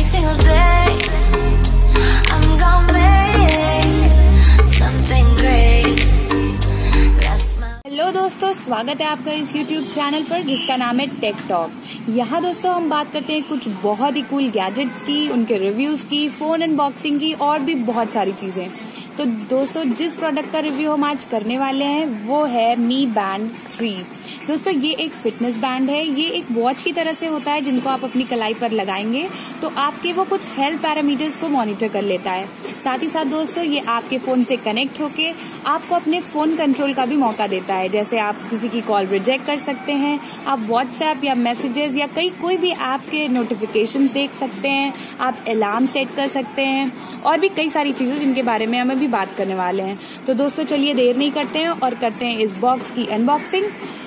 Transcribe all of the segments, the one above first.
single day. I'm gonna make something great. That's my... hello दोस्तों, स्वागत है आपका इस YouTube चैनल पर जिसका नाम है टेक टॉक। यहाँ दोस्तों हम बात करते हैं कुछ बहुत ही कूल गैजेट्स की, उनके रिव्यूज की, फोन अनबॉक्सिंग की और भी बहुत सारी चीजें। तो दोस्तों जिस प्रोडक्ट का रिव्यू हम आज करने वाले हैं वो है मी बैंड 3। दोस्तों ये एक फिटनेस बैंड है। ये एक वॉच की तरह से होता है जिनको आप अपनी कलाई पर लगाएंगे तो आपके वो कुछ हेल्थ पैरामीटर्स को मॉनिटर कर लेता है। साथ ही साथ दोस्तों ये आपके फोन से कनेक्ट होके आपको अपने फोन कंट्रोल का भी मौका देता है। जैसे आप किसी की कॉल रिजेक्ट कर सकते हैं, आप व्हाट्सएप या मैसेजेस या कोई भी ऐप के नोटिफिकेशन देख सकते हैं, आप अलार्म सेट कर सकते हैं और भी कई सारी चीजें जिनके बारे में हम अभी बात करने वाले हैं। तो दोस्तों चलिए देर नहीं करते हैं और करते हैं इस बॉक्स की अनबॉक्सिंग।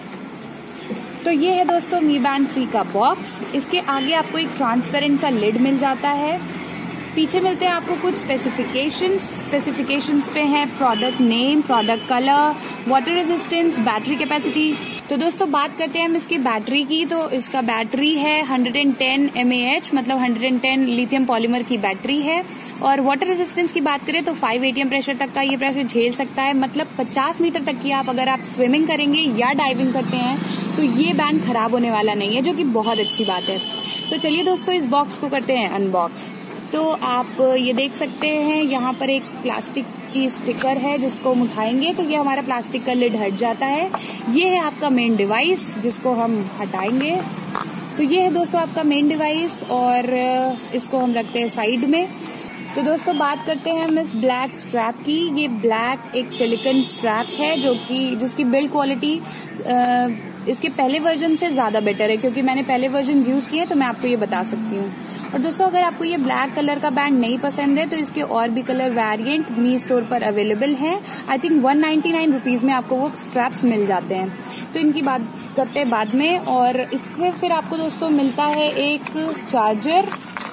तो ये है दोस्तों मी बैंड 3 का बॉक्स। इसके आगे आपको एक ट्रांसपेरेंट सा लिड मिल जाता है। पीछे मिलते हैं आपको कुछ स्पेसिफिकेशंस पे है product name, product colour, water resistance, battery capacity. तो दोस्तों बात करते हैं हम इसकी बैटरी की। तो इसका बैटरी है 110 mAh, मतलब 110 लिथियम पॉलीमर की बैटरी है। और वाटर रेजिस्टेंस की बात करें तो 5 atm प्रेशर तक का ये प्रेशर झेल सकता है। मतलब 50 मीटर तक की अगर आप स्विमिंग करेंगे या डाइविंग करते हैं तो ये बैंड खराब होने वाला नहीं है, जो कि बहुत अच्छी बात है। तो चलिए दोस्तों इस बॉक्स को करते हैं अनबॉक्स। तो आप ये देख सकते हैं यहाँ पर एक प्लास्टिक की स्टिकर है जिसको हम उठाएंगे तो ये हमारा प्लास्टिक का लिड हट जाता है। ये है आपका मेन डिवाइस जिसको हम हटाएंगे। तो ये है दोस्तों आपका मेन डिवाइस और इसको हम रखते हैं साइड में। तो दोस्तों बात करते हैं हम इस ब्लैक स्ट्रैप की। ये ब्लैक एक सिलिकॉन स्ट्रैप है जिसकी बिल्ड क्वालिटी इसके पहले वर्जन से ज्यादा बेटर है, क्योंकि मैंने पहले वर्जन यूज किए तो मैं आपको ये बता सकती हूँ। और दोस्तों अगर आपको ये ब्लैक कलर का बैंड नहीं पसंद है तो इसके और भी कलर वेरिएंट मी स्टोर पर अवेलेबल हैं। आई थिंक 199 रुपीज में आपको वो स्ट्रैप्स मिल जाते हैं। तो इनकी बात करते हैं बाद में। और इसमें फिर आपको दोस्तों मिलता है एक चार्जर,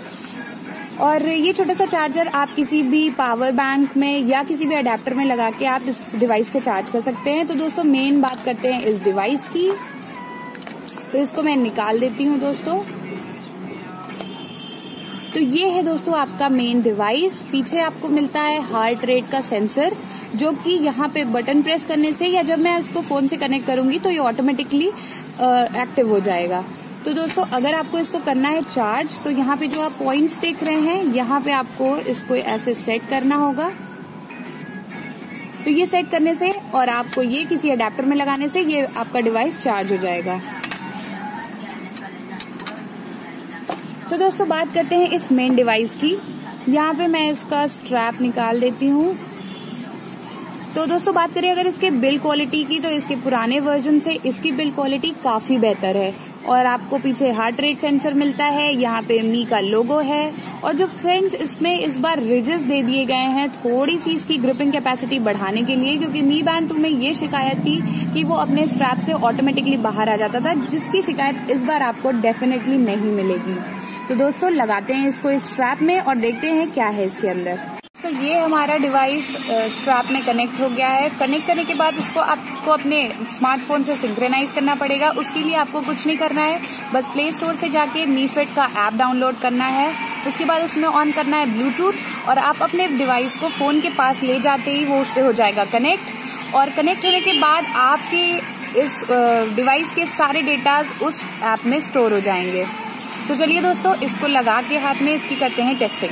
और ये छोटा सा चार्जर आप किसी भी पावर बैंक में या किसी भी अडेप्टर में लगा के आप इस डिवाइस को चार्ज कर सकते हैं। तो दोस्तों मेन बात करते हैं इस डिवाइस की। तो इसको मैं निकाल देती हूँ दोस्तों। तो ये है दोस्तों आपका मेन डिवाइस। पीछे आपको मिलता है हार्ट रेट का सेंसर, जो कि यहाँ पे बटन प्रेस करने से या जब मैं इसको फोन से कनेक्ट करूंगी तो ये ऑटोमेटिकली एक्टिव हो जाएगा। तो दोस्तों अगर आपको इसको करना है चार्ज तो यहाँ पे जो आप पॉइंट्स देख रहे हैं यहाँ पे आपको इसको ऐसे सेट करना होगा। तो ये सेट करने से और आपको ये किसी अडेप्टर में लगाने से ये आपका डिवाइस चार्ज हो जाएगा। तो दोस्तों बात करते हैं इस मेन डिवाइस की। यहाँ पे मैं इसका स्ट्रैप निकाल देती हूँ। तो दोस्तों बात करें अगर इसके बिल्ड क्वालिटी की तो इसके पुराने वर्जन से इसकी बिल्ड क्वालिटी काफी बेहतर है। और आपको पीछे हार्ट रेट सेंसर मिलता है, यहाँ पे मी का लोगो है। और जो फ्रेंड्स इसमें इस बार रिजेस दे दिए गए हैं थोड़ी सी इसकी ग्रिपिंग कैपेसिटी बढ़ाने के लिए, क्योंकि मी बैंड 2 में ये शिकायत थी कि वो अपने स्ट्रैप से ऑटोमेटिकली बाहर आ जाता था, जिसकी शिकायत इस बार आपको डेफिनेटली नहीं मिलेगी। तो दोस्तों लगाते हैं इसको इस स्ट्रैप में और देखते हैं क्या है इसके अंदर। तो ये हमारा डिवाइस स्ट्रैप में कनेक्ट हो गया है। कनेक्ट करने के बाद इसको आपको अपने स्मार्टफोन से सिंक्रोनाइज करना पड़ेगा। उसके लिए आपको कुछ नहीं करना है, बस प्ले स्टोर से जाके मी फिट का ऐप डाउनलोड करना है। उसके बाद उसमें ऑन करना है ब्लूटूथ और आप अपने डिवाइस को फोन के पास ले जाते ही वो उससे हो जाएगा कनेक्ट। और कनेक्ट होने के बाद आपके इस डिवाइस के सारे डेटाज उस ऐप में स्टोर हो जाएंगे। तो चलिए दोस्तों इसको लगा के हाथ में इसकी करते हैं टेस्टिंग।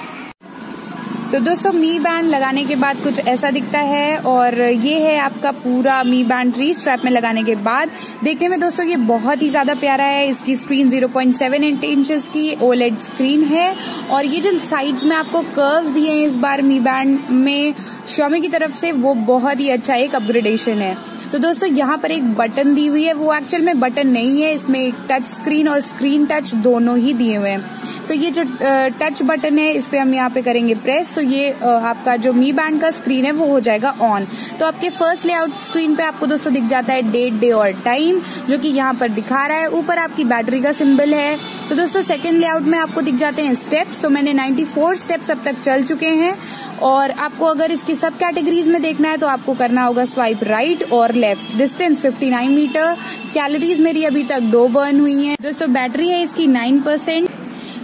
तो दोस्तों मी बैंड लगाने के बाद कुछ ऐसा दिखता है और ये है आपका पूरा मी बैंड 3 स्ट्रैप में लगाने के बाद। देखने में दोस्तों ये बहुत ही ज्यादा प्यारा है। इसकी स्क्रीन 0.7 इंचेस की ओलेड स्क्रीन है और ये जो साइड्स में आपको कर्व्स दिए हैं इस बार मी बैंड में Xiaomi की तरफ से, वो बहुत ही अच्छा एक अपग्रेडेशन है। तो दोस्तों यहाँ पर एक बटन दी हुई है, वो एक्चुअल में बटन नहीं है, इसमें एक टच स्क्रीन और स्क्रीन टच दोनों ही दिए हुए हैं। तो ये जो टच बटन है इस पे हम यहाँ पे करेंगे प्रेस तो ये आपका जो मी बैंड का स्क्रीन है वो हो जाएगा ऑन। तो आपके फर्स्ट लेआउट स्क्रीन पे आपको दोस्तों दिख जाता है डेट, डे और टाइम, जो कि यहाँ पर दिखा रहा है। ऊपर आपकी बैटरी का सिंबल है। तो दोस्तों सेकंड लेआउट में आपको दिख जाते हैं स्टेप्स। तो मैंने 94 स्टेप्स अब तक चल चुके हैं। और आपको अगर इसकी सब कैटेगरीज में देखना है तो आपको करना होगा स्वाइप राइट और लेफ्ट। Distance 59 metre. कैलोरीज मेरी अभी तक 2 बर्न हुई हैं। दोस्तों बैटरी है इसकी 9%।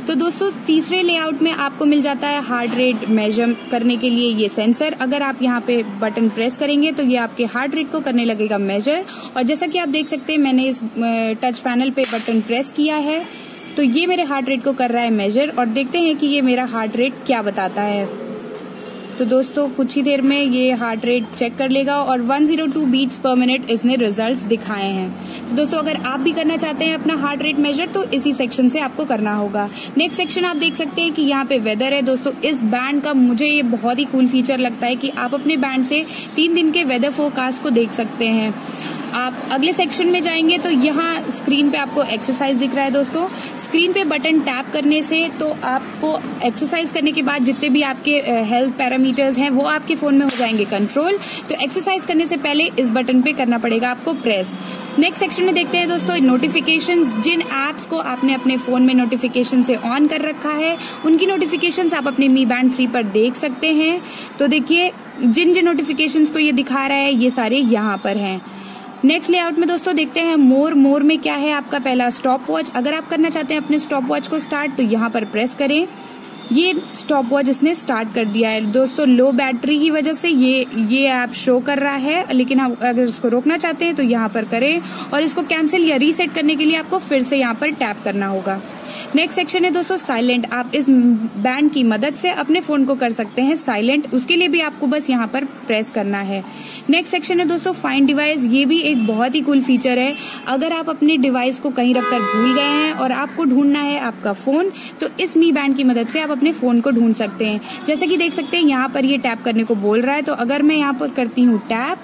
तो दोस्तों तीसरे लेआउट में आपको मिल जाता है हार्ट रेट मेजर करने के लिए ये सेंसर। अगर आप यहाँ पे बटन प्रेस करेंगे तो ये आपके हार्ट रेट को करने लगेगा मेजर। और जैसा कि आप देख सकते हैं मैंने इस टच पैनल पे बटन प्रेस किया है तो ये मेरे हार्ट रेट को कर रहा है मेजर। और देखते हैं कि ये मेरा हार्ट रेट क्या बताता है। तो दोस्तों कुछ ही देर में ये हार्ट रेट चेक कर लेगा और 102 बीट्स पर मिनट इसने रिजल्ट्स दिखाए हैं। तो दोस्तों अगर आप भी करना चाहते हैं अपना हार्ट रेट मेजर तो इसी सेक्शन से आपको करना होगा। नेक्स्ट सेक्शन आप देख सकते हैं कि यहाँ पे वेदर है। दोस्तों इस बैंड का मुझे ये बहुत ही कूल फीचर लगता है कि आप अपने बैंड से 3 दिन के वेदर फोरकास्ट को देख सकते हैं। आप अगले सेक्शन में जाएंगे तो यहाँ स्क्रीन पे आपको एक्सरसाइज दिख रहा है। दोस्तों स्क्रीन पे बटन टैप करने से तो आपको एक्सरसाइज करने के बाद जितने भी आपके हेल्थ पैरामीटर्स हैं वो आपके फोन में हो जाएंगे कंट्रोल। तो एक्सरसाइज करने से पहले इस बटन पे करना पड़ेगा आपको प्रेस। नेक्स्ट सेक्शन में देखते हैं दोस्तों नोटिफिकेशंस। जिन एप्स को आपने अपने फोन में नोटिफिकेशन से ऑन कर रखा है उनकी नोटिफिकेशंस आप अपने Mi Band 3 पर देख सकते हैं। तो देखिए जिन जिन नोटिफिकेशंस को ये दिखा रहा है ये सारे यहाँ पर हैं। नेक्स्ट लेआउट में दोस्तों देखते हैं मोर में क्या है आपका पहला स्टॉप वॉच। अगर आप करना चाहते हैं अपने स्टॉप वॉच को स्टार्ट तो यहाँ पर प्रेस करें। ये स्टॉप वॉच इसने स्टार्ट कर दिया है। दोस्तों लो बैटरी की वजह से ये ऐप शो कर रहा है, लेकिन हम अगर इसको रोकना चाहते हैं तो यहाँ पर करें और इसको कैंसिल या रीसेट करने के लिए आपको फिर से यहाँ पर टैप करना होगा। नेक्स्ट सेक्शन है दोस्तों साइलेंट। आप इस बैंड की मदद से अपने फोन को कर सकते हैं साइलेंट। उसके लिए भी आपको बस यहाँ पर प्रेस करना है। नेक्स्ट सेक्शन है दोस्तों फाइंड डिवाइस। ये भी एक बहुत ही कूल फीचर है। अगर आप अपने डिवाइस को कहीं रखकर भूल गए हैं और आपको ढूंढना है आपका फोन तो इस Mi Band की मदद से आप अपने फोन को ढूंढ सकते हैं। जैसे कि देख सकते हैं यहाँ पर ये टैप करने को बोल रहा है। तो अगर मैं यहाँ पर करती हूँ टैप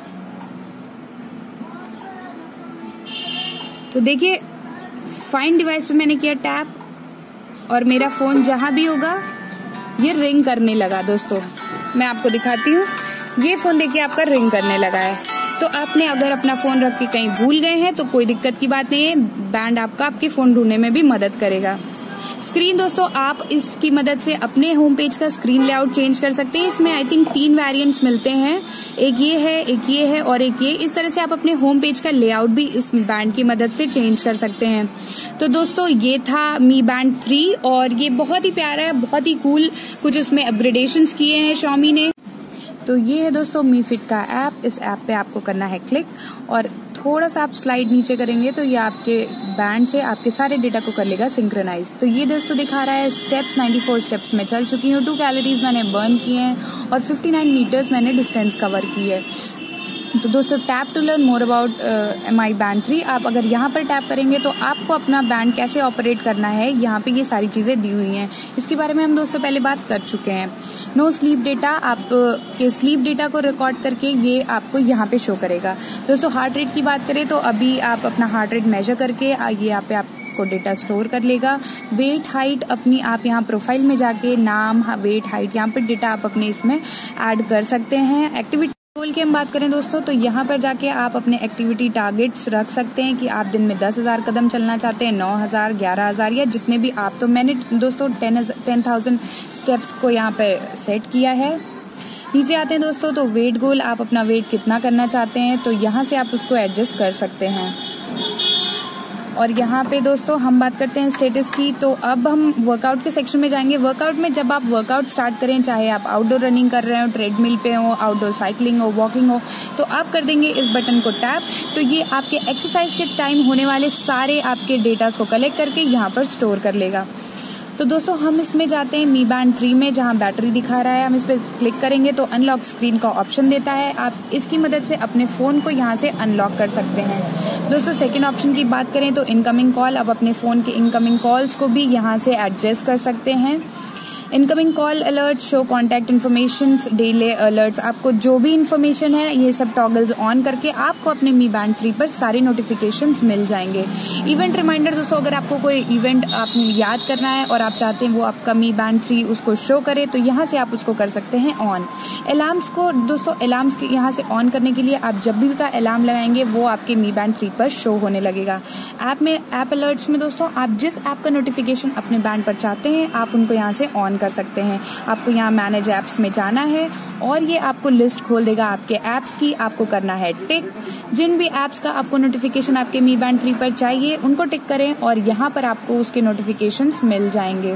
तो देखिए फाइंड डिवाइस पे मैंने किया टैप और मेरा फोन जहां भी होगा ये रिंग करने लगा। दोस्तों मैं आपको दिखाती हूँ, ये फोन देखिए आपका रिंग करने लगा है। तो आपने अगर अपना फोन रख के कहीं भूल गए हैं तो कोई दिक्कत की बात नहीं है, बैंड आपका आपके फोन ढूंढने में भी मदद करेगा। स्क्रीन दोस्तों आप इसकी मदद से अपने होम पेज का स्क्रीन लेआउट चेंज कर सकते हैं। इसमें आई थिंक 3 वेरिएंट्स मिलते हैं, एक ये है और एक ये। इस तरह से आप अपने होम पेज का लेआउट भी इस बैंड की मदद से चेंज कर सकते हैं। तो दोस्तों ये था Mi Band 3 और ये बहुत ही प्यारा है, बहुत ही कूल। कुछ उसमें अपग्रेडेशंस किए हैं Xiaomi ने। तो ये है दोस्तों Mi Fit का ऐप। इस ऐप पे आपको करना है क्लिक और थोड़ा सा आप स्लाइड नीचे करेंगे तो ये आपके बैंड से आपके सारे डेटा को कर लेगा सिंक्रोनाइज। तो ये दोस्तों दिखा रहा है स्टेप्स 94 स्टेप्स में चल चुकी हूँ, 2 कैलोरीज मैंने बर्न किए हैं और 59 मीटर्स मैंने डिस्टेंस कवर की है। तो दोस्तों tap to learn more about Mi Band 3। आप अगर यहाँ पर टैप करेंगे तो आपको अपना बैंड कैसे ऑपरेट करना है यहाँ पे ये सारी चीजें दी हुई हैं। इसके बारे में हम दोस्तों पहले बात कर चुके हैं। नो स्लीप डेटा, आप के स्लीप डेटा को रिकॉर्ड करके ये आपको यहाँ पे शो करेगा। दोस्तों हार्ट रेट की बात करें तो अभी आप अपना हार्ट रेट मेजर करके ये यहाँ पे आपको डेटा स्टोर कर लेगा। वेट हाइट अपनी आप यहाँ प्रोफाइल में जाके नाम वेट हाइट यहाँ पे डेटा आप अपने इसमें ऐड कर सकते हैं। एक्टिविटी गोल की हम बात करें दोस्तों तो यहाँ पर जाके आप अपने एक्टिविटी टारगेट्स रख सकते हैं कि आप दिन में 10,000 कदम चलना चाहते हैं, 9,000, 11,000 या जितने भी आप। तो मैंने दोस्तों 10,000 स्टेप्स को यहाँ पे सेट किया है। नीचे आते हैं दोस्तों तो वेट गोल, आप अपना वेट कितना करना चाहते हैं तो यहाँ से आप उसको एडजस्ट कर सकते हैं। और यहाँ पे दोस्तों हम बात करते हैं स्टेटस की। तो अब हम वर्कआउट के सेक्शन में जाएंगे। वर्कआउट में जब आप वर्कआउट स्टार्ट करें, चाहे आप आउटडोर रनिंग कर रहे हो, ट्रेडमिल पे हो, आउटडोर साइकिलिंग हो, वॉकिंग हो, तो आप कर देंगे इस बटन को टैप। तो ये आपके एक्सरसाइज के टाइम होने वाले सारे आपके डेटास को कलेक्ट करके यहाँ पर स्टोर कर लेगा। तो दोस्तों हम इसमें जाते हैं Mi Band 3 में, जहां बैटरी दिखा रहा है। हम इस पर क्लिक करेंगे तो अनलॉक स्क्रीन का ऑप्शन देता है। आप इसकी मदद से अपने फोन को यहां से अनलॉक कर सकते हैं। दोस्तों सेकंड ऑप्शन की बात करें तो इनकमिंग कॉल, आप अपने फोन के इनकमिंग कॉल्स को भी यहां से एडजस्ट कर सकते हैं। Incoming call alert, show contact information, delay alerts, आपको जो भी इन्फॉर्मेशन है ये सब टॉगल्स ऑन करके आपको अपने Mi Band 3 पर सारे नोटिफिकेशंस मिल जाएंगे। इवेंट रिमाइंडर दोस्तों, अगर आपको कोई इवेंट आप याद करना है और आप चाहते हैं वो आपका Mi Band 3 उसको शो करे तो यहाँ से आप उसको कर सकते हैं ऑन। अलार्म्स को दोस्तों, अलार्म्स के यहाँ से ऑन करने के लिए आप जब भी का अलार्म लगाएंगे वो आपके Mi Band 3 पर शो होने लगेगा। ऐप अलर्ट्स में दोस्तों आप जिस ऐप का नोटिफिकेशन अपने बैंड पर चाहते हैं आप उनको यहाँ से ऑन कर सकते हैं। आपको यहाँ मैनेज ऐप्स में जाना है और ये आपको लिस्ट खोल देगा आपके ऐप्स की। आपको करना है टिक। जिन भी ऐप्स का आपको नोटिफिकेशन आपके Mi Band 3 पर चाहिए उनको टिक करें और यहाँ पर आपको उसके नोटिफिकेशंस मिल जाएंगे।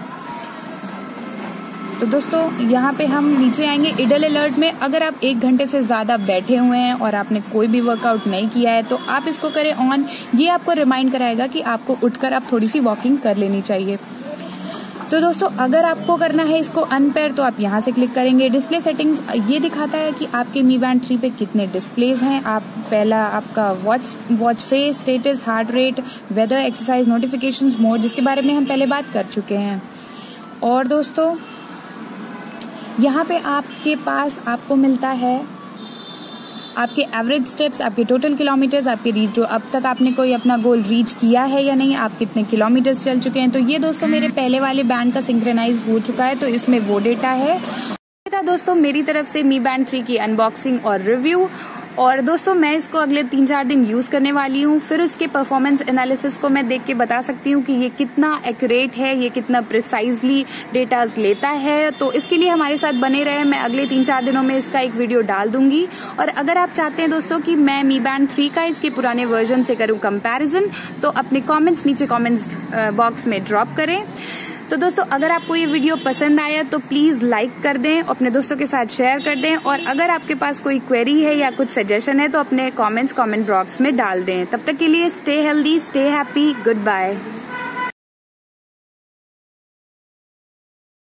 तो दोस्तों यहाँ पे हम नीचे आएंगे इडल अलर्ट में। अगर आप 1 घंटे से ज्यादा बैठे हुए हैं और आपने कोई भी वर्कआउट नहीं किया है तो आप इसको करें ऑन। ये आपको रिमाइंड कराएगा कि आपको उठकर आप थोड़ी सी वॉकिंग कर लेनी चाहिए। तो दोस्तों अगर आपको करना है इसको अनपेयर तो आप यहाँ से क्लिक करेंगे। डिस्प्ले सेटिंग्स ये दिखाता है कि आपके Mi Band 3 पे कितने डिस्प्लेज हैं। आप पहला आपका watch face, status, heart rate, weather, exercise, notifications, mode, जिसके बारे में हम पहले बात कर चुके हैं। और दोस्तों यहाँ पे आपके पास आपको मिलता है आपके एवरेज स्टेप्स, आपके टोटल किलोमीटर्स, आपके रीच, जो अब तक आपने कोई अपना गोल रीच किया है या नहीं, आप कितने किलोमीटर्स चल चुके हैं। तो ये दोस्तों मेरे पहले वाले बैंड का सिंक्रोनाइज हो चुका है तो इसमें वो डेटा है। था दोस्तों मेरी तरफ से Mi Band 3 की अनबॉक्सिंग और रिव्यू। और दोस्तों मैं इसको अगले 3-4 दिन यूज करने वाली हूँ, फिर उसके परफॉर्मेंस एनालिसिस को मैं देख के बता सकती हूँ कि ये कितना एक्यूरेट है, ये कितना प्रिसाइजली डेटाज लेता है। तो इसके लिए हमारे साथ बने रहे, मैं अगले 3-4 दिनों में इसका एक वीडियो डाल दूंगी। और अगर आप चाहते हैं दोस्तों कि मैं Mi Band 3 का इसके पुराने वर्जन से करूँ कंपैरिजन तो अपने कॉमेंट्स नीचे कॉमेंट्स बॉक्स में ड्रॉप करें। तो दोस्तों अगर आपको ये वीडियो पसंद आया तो प्लीज लाइक कर दें, अपने दोस्तों के साथ शेयर कर दें और अगर आपके पास कोई क्वेरी है या कुछ सजेशन है तो अपने कमेंट बॉक्स में डाल दें। तब तक के लिए stay healthy, stay happy, good bye.